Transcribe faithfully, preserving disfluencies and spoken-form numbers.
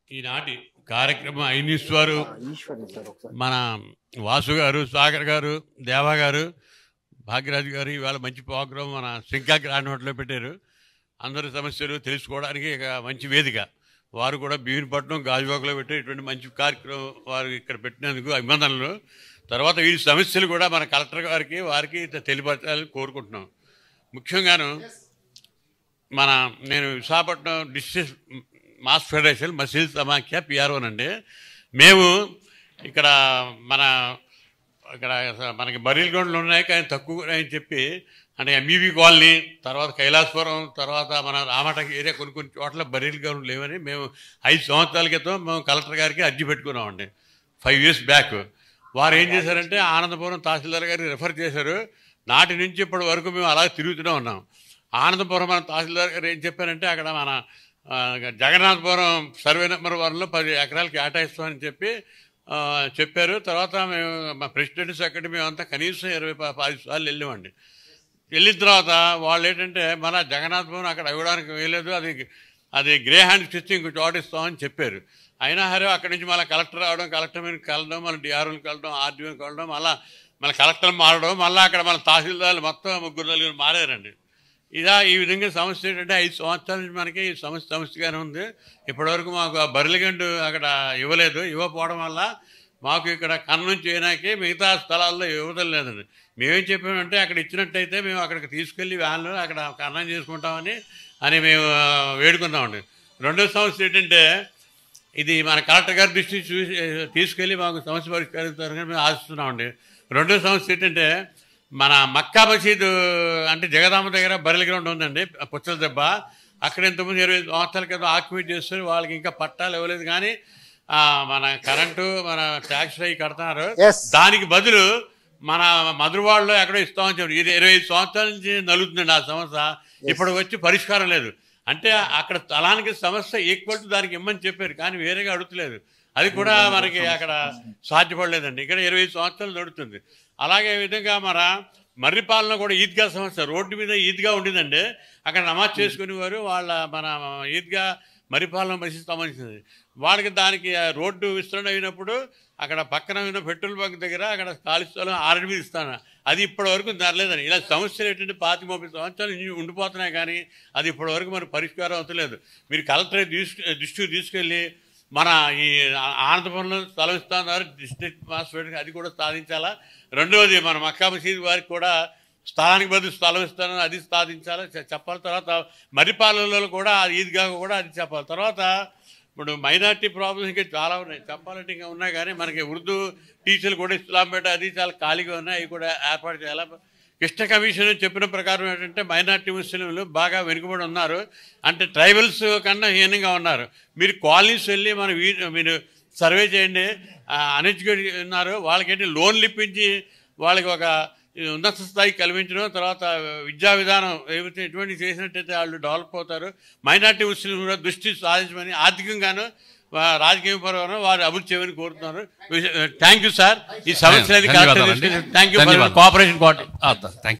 ఈనాటి కార్యక్రమం iNews వారు మన వాసు గారు, సాగర్ గారు, దేవా గారు, భాగ్యరాజు గారు ఇవాళ మంచి ప్రోగ్రాం మన శ్రీకాకుళం రాణిలో పెట్టారు. అందరి సమస్యలు తెలుసుకోవడానికి ఇక మంచి వేదిక. వారు కూడా భీమినిపట్నం గాజువాకలో పెట్టారు. ఇటువంటి మంచి కార్యక్రమం వారు ఇక్కడ పెట్టినందుకు అభినందనలు. తర్వాత వీరి సమస్యలు కూడా మన కలెక్టర్ గారికి వారికి తెలియపరచాలని కోరుకుంటున్నాం. ముఖ్యంగాను మన నేను విశాఖపట్నం డిస్ట్రిక్ట్ మాస్ ఫెడరేషన్ మసీద్ సమాఖ్య పిఆర్ఓనండి. మేము ఇక్కడ మన ఇక్కడ మనకి బరీల్ గ్రౌండ్లు ఉన్నాయి కానీ తక్కువ అని చెప్పి అంటే ఎంబీబీ కాలనీ, తర్వాత కైలాసపురం, తర్వాత మన రామటకి ఏరియా కొన్ని కొన్ని చోట్ల బరీల్ గ్రౌండ్ లేవని మేము ఐదు సంవత్సరాల క్రితం మేము కలెక్టర్ గారికి అర్జీ పెట్టుకున్నామండి. ఫైవ్ ఇయర్స్ బ్యాక్ వారు ఏం చేశారంటే ఆనందపురం తహసీల్దార్ గారికి రిఫర్ చేశారు. నాటి నుంచి ఇప్పటి వరకు మేము అలా తిరుగుతూనే ఉన్నాం. ఆనందపురం మన తహసీల్దార్ గారు ఏం చెప్పారంటే అక్కడ మన జగన్నాథపురం సర్వే నెంబర్ వన్లో పది ఎకరాలు కేటాయిస్తామని చెప్పి చెప్పారు. తర్వాత మేము మా ప్రెసిడెంట్ సెక్రటరీ మేమంతా కనీసం ఇరవై పది సార్లు వెళ్ళామండి. వెళ్ళిన తర్వాత వాళ్ళు ఏంటంటే మన జగన్నాథపురం అక్కడ ఇవ్వడానికి వేయలేదు, అది అది గ్రే హ్యాండ్ ఇచ్చి ఇంకో చోట ఇస్తామని చెప్పారు. అయినా సరే అక్కడి నుంచి మళ్ళీ కలెక్టర్ రావడం, కలెక్టర్ మీద కలడం, మళ్ళీ డిఆర్ఓని కలడం, ఆర్డీఓని కలడం, మళ్ళీ మళ్ళీ కలెక్టర్ మారడం, మళ్ళీ అక్కడ మన తహసీల్దార్లు మొత్తం ముగ్గురు నలుగురు మారారండి. ఇదా ఈ విధంగా సమస్య ఏంటంటే ఐదు సంవత్సరాల నుంచి మనకి సమస్య సమస్యగానే ఉంది. ఇప్పటివరకు మాకు ఆ బర్లిగండు అక్కడ ఇవ్వలేదు. ఇవ్వకపోవడం వల్ల మాకు ఇక్కడ కన్నం చేయడానికి మిగతా స్థలాల్లో ఇవ్వడం లేదండి. మేమేం చెప్పామంటే అక్కడ ఇచ్చినట్టయితే మేము అక్కడికి తీసుకెళ్ళి వ్యాన్లో అక్కడ కన్నం చేసుకుంటామని అని మేము వేడుకున్నామండి. రెండో సమస్య ఏంటంటే ఇది మన కలెక్టర్ గారి దృష్టి చూసి తీసుకెళ్ళి మాకు సమస్య పరిష్కరిస్తారని మేము ఆశిస్తున్నామండి. రెండో సమస్య ఏంటంటే మన మక్కా మసీదు అంటే జగదాంబ దగ్గర బరిల గ్రౌండ్ ఉందండి, పుచ్చల దెబ్బ. అక్కడ ఇంతకుముందు ఇరవై సంవత్సరాల క్రితం ఆక్యుపై చేస్తారు. వాళ్ళకి ఇంకా పట్టాలు ఇవ్వలేదు కానీ మన కరెంటు మన ట్యాక్స్ అవి కడుతున్నారు. దానికి బదులు మన మధురవాడలో ఎక్కడో ఇస్తామని చెప్పి ఇది ఇరవై ఐదు సంవత్సరాల నుంచి నలుగుతుందండి ఆ సమస్య. ఇప్పటికి వచ్చి పరిష్కారం లేదు. అంటే అక్కడ స్థలానికి సమస్య ఈక్వల్ టు దానికి ఇమ్మని చెప్పారు కానీ వేరేగా అడుగుతలేదు. అది కూడా మనకి అక్కడ సాధ్యపడలేదండి. ఇక్కడ ఇరవై ఐదు సంవత్సరాలు నడుస్తుంది. అలాగే విధంగా మన మర్రిపాలన కూడా ఈద్గా సమస్య. రోడ్డు మీద ఈద్గా ఉండిందండి, అక్కడ నమాజ్ చేసుకునేవారు. వాళ్ళ మన ఈద్గా మర్రిపాలన మసీదు సంబంధించింది. వాళ్ళకి దానికి రోడ్డు విస్తరణ అయినప్పుడు అక్కడ పక్కన ఉన్న పెట్రోల్ బంక్ దగ్గర అక్కడ ఖాళీ స్థలం ఆర్డర్ మీద ఇస్తాను. అది ఇప్పటి వరకు జరలేదని. ఇలా సమస్యలు ఏంటంటే పాతి ముప్పై సంవత్సరాలు ఉండిపోతున్నాయి కానీ అది ఇప్పటి వరకు మనకు పరిష్కారం అవుతలేదు. మీరు కలెక్టర్ తీసుకు దృష్టికి తీసుకెళ్ళి మన ఈ ఆనందపురంలో స్థలం ఇస్తున్నారు డిస్ట్రిక్ట్ మాస్టర్, అది కూడా సాధించాలా. రెండవది మన మక్కా మసీదు వారికి కూడా స్థలానికి బదులు స్థలం ఇస్తానని అది సాధించాలా చెప్పాలి. తర్వాత మర్రిపాలెంలో కూడా ఈద్గా కూడా అది చెప్పాలి. తర్వాత ఇప్పుడు మైనార్టీ ప్రాబ్లమ్స్ ఇంకా చాలా ఉన్నాయి, చెప్పాలంటే ఇంకా ఉన్నాయి కానీ మనకి ఉర్దూ టీచర్లు కూడా ఇస్లాంపేట అది చాలా ఖాళీగా ఉన్నాయి, అవి కూడా ఏర్పాటు చేయాలి. కృష్ణ కమిషన్ చెప్పిన ప్రకారం ఏంటంటే మైనార్టీ ముస్లింలు బాగా వెనుకబడి ఉన్నారు, అంటే ట్రైబల్స్ కన్నా హీనంగా ఉన్నారు. మీరు కాలనీస్ వెళ్ళి మన మీరు సర్వే చేయండి. అన్ఎడ్యుకేటెడ్ ఉన్నారు, వాళ్ళకేంటి లోన్లు ఇప్పించి వాళ్ళకి ఒక ఉన్నత స్థాయి కల్పించడం, తర్వాత విద్యా విధానం ఏమైతే ఎటువంటి చేసినట్టయితే వాళ్ళు డెవలప్ అవుతారు. మైనార్టీ ముస్లింలు కూడా దృష్టి సాధించమని ఆర్థికంగాను రాజకీయ పరంగా వారు అభివృద్ధి చేయమని కోరుతున్నారు. Thank you sir. ఈ సమస్య థ్యాంక్ యూ ఫర్ కోఆపరేషన్.